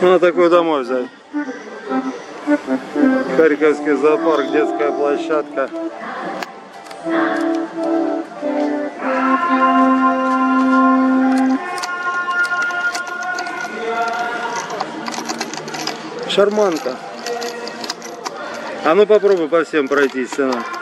Ну, такой домой взять. Харьковский зоопарк, детская площадка. Шарманка. А ну попробуй по всем пройтись, сынок.